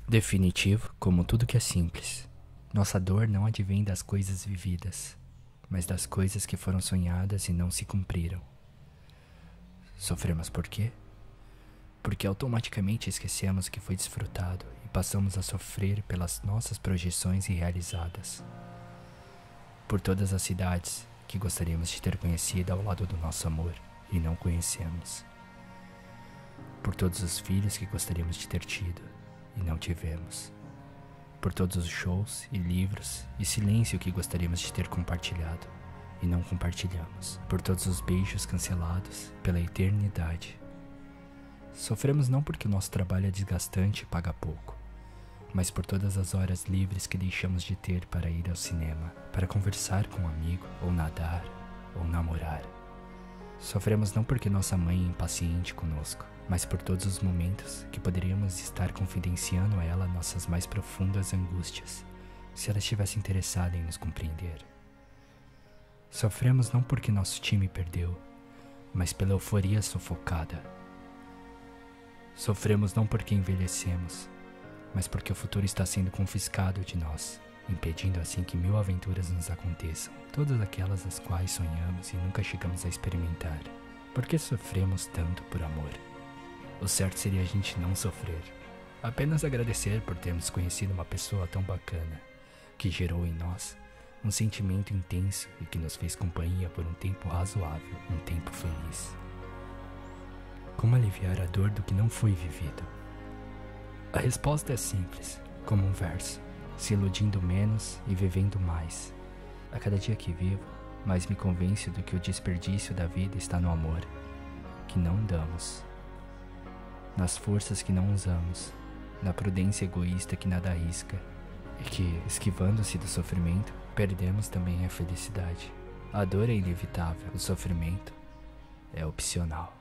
Definitivo, como tudo que é simples. Nossa dor não advém das coisas vividas, mas das coisas que foram sonhadas e não se cumpriram. Sofremos por quê? Porque automaticamente esquecemos o que foi desfrutado e passamos a sofrer pelas nossas projeções irrealizadas. Por todas as cidades que gostaríamos de ter conhecido ao lado do nosso amor e não conhecemos. Por todos os filhos que gostaríamos de ter tido e não tivemos. Por todos os shows e livros e silêncio que gostaríamos de ter compartilhado e não compartilhamos. Por todos os beijos cancelados pela eternidade. Sofremos não porque o nosso trabalho é desgastante e paga pouco, mas por todas as horas livres que deixamos de ter para ir ao cinema, para conversar com um amigo, ou nadar, ou namorar. Sofremos não porque nossa mãe é impaciente conosco, mas por todos os momentos que poderíamos estar confidenciando a ela nossas mais profundas angústias, se ela estivesse interessada em nos compreender. Sofremos não porque nosso time perdeu, mas pela euforia sufocada. Sofremos não porque envelhecemos, mas porque o futuro está sendo confiscado de nós, impedindo assim que 1000 aventuras nos aconteçam, todas aquelas as quais sonhamos e nunca chegamos a experimentar. Por que sofremos tanto por amor? O certo seria a gente não sofrer, apenas agradecer por termos conhecido uma pessoa tão bacana, que gerou em nós um sentimento intenso e que nos fez companhia por um tempo razoável, um tempo feliz. Como aliviar a dor do que não foi vivido? A resposta é simples, como um verso, se iludindo menos e vivendo mais. A cada dia que vivo, mais me convenço do que o desperdício da vida está no amor, que não damos, nas forças que não usamos, na prudência egoísta que nada arrisca, e que, esquivando-se do sofrimento, perdemos também a felicidade. A dor é inevitável, o sofrimento é opcional.